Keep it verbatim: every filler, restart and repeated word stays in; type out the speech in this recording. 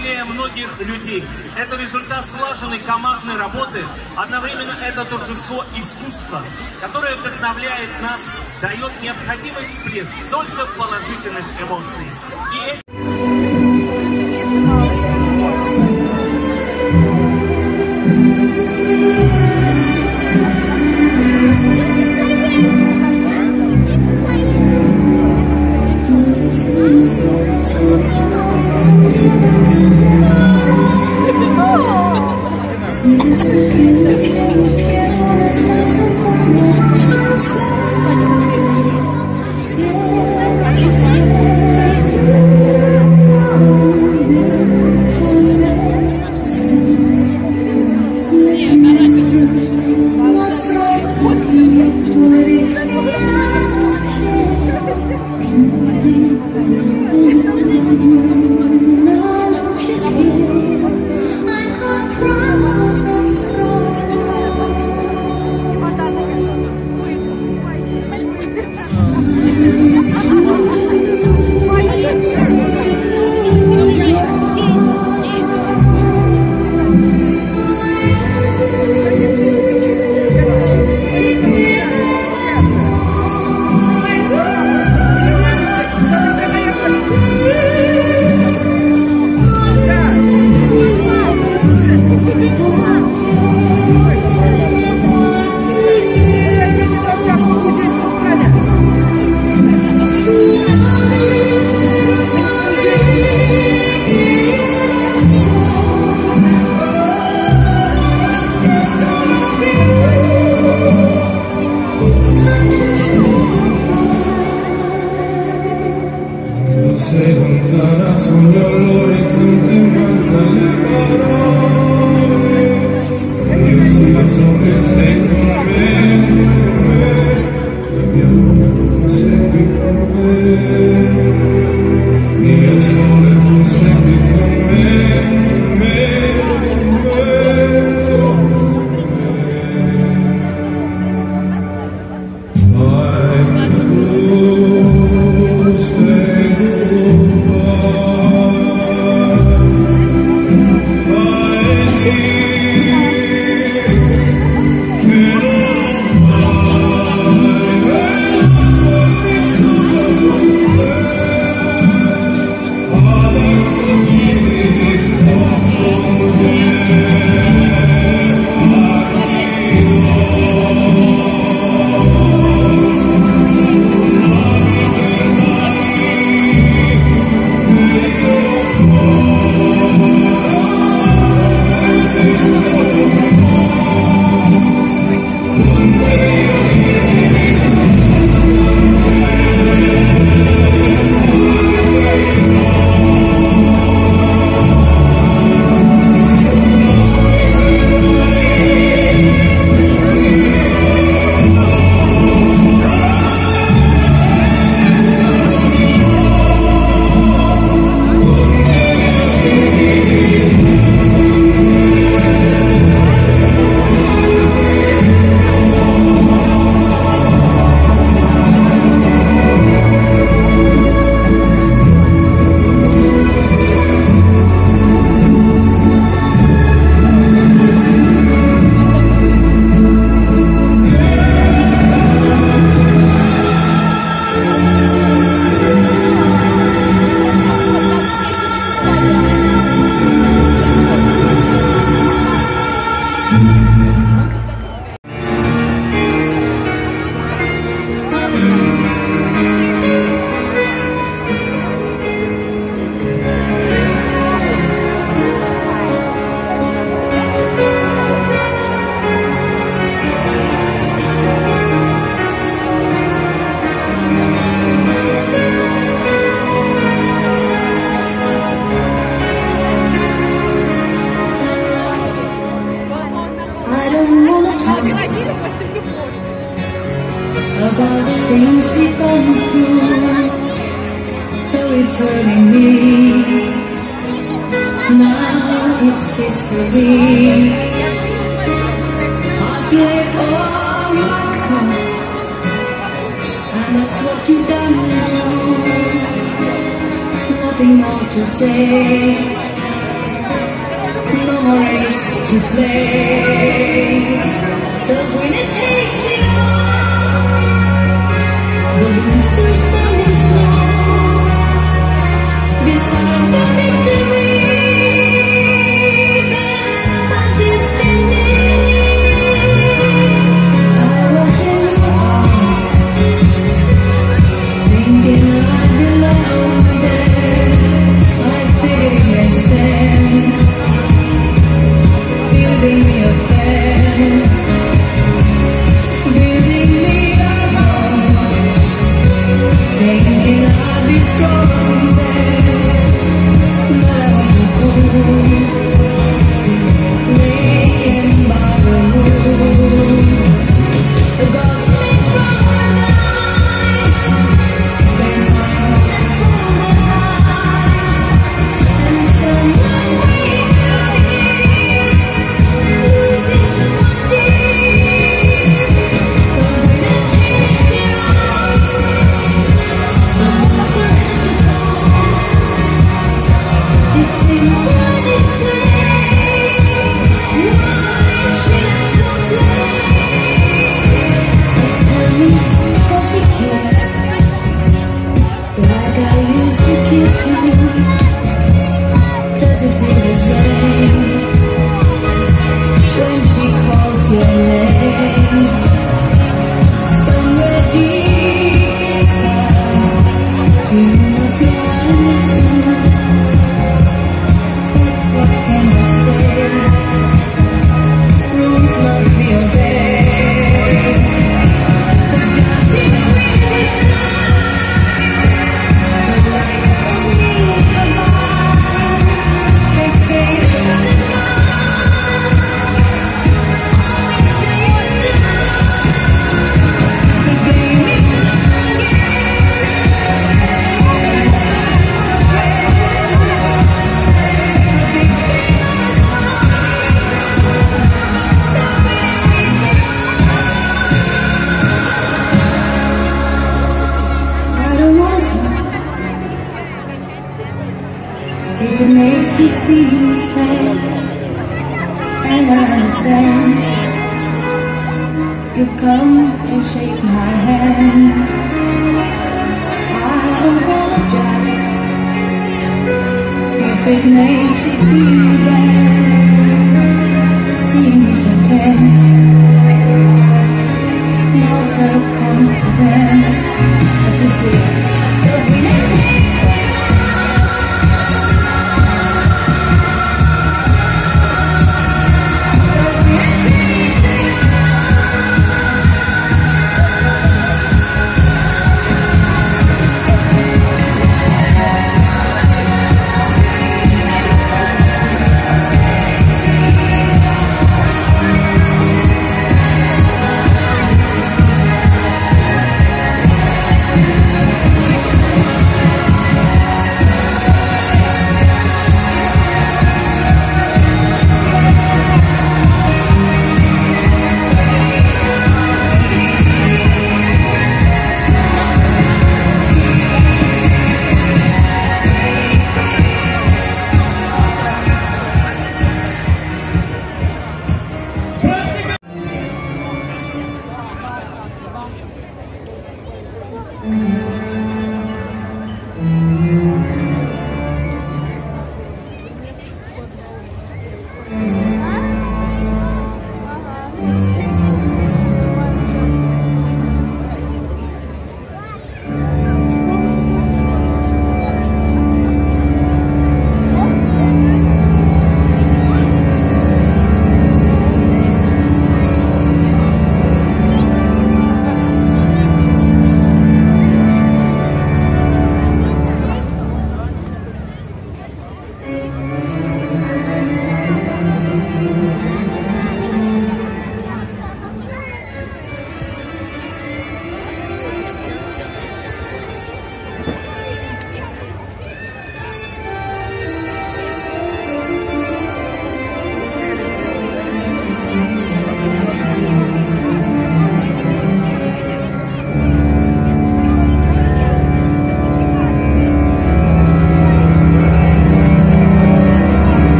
усилия многих людей. Это результат слаженной командной работы. Одновременно это торжество искусства, которое вдохновляет нас, дает необходимый всплеск только положительных эмоций. И about the things we've gone through, though it's hurting me. Now it's history. I play all your cards, and that's what you've done too. Nothing more to say. to play. The winner takes it all. The loser standing small beside the victory. That's my destiny. I was in your arms, thinking I belong there. Like fitting and sense, building me a fence, building me a home, thinking I'd be strong there, but I was a fool, laying by the rules. The gods made paradise, their minds as cold as ice, and someone loses someone dear. The winner takes it all. The loser has to fall. It's simple, it's great. Why should I complain? Tell me, does she kiss like I used to kiss you? Does it feel the same when she calls your name? Somewhere deep inside, you must know I miss you. But what can I say? Rules must be obeyed. The judges will decide. The lights don't move above. Spectators of the show always stay in love. The game is on I don't want to. If it makes you feel sad, and I understand, you've come to shake my hand. I apologize if it makes you feel bad, seeing me so tense, no self-confidence. But you see, the winner takes it all. The winner takes it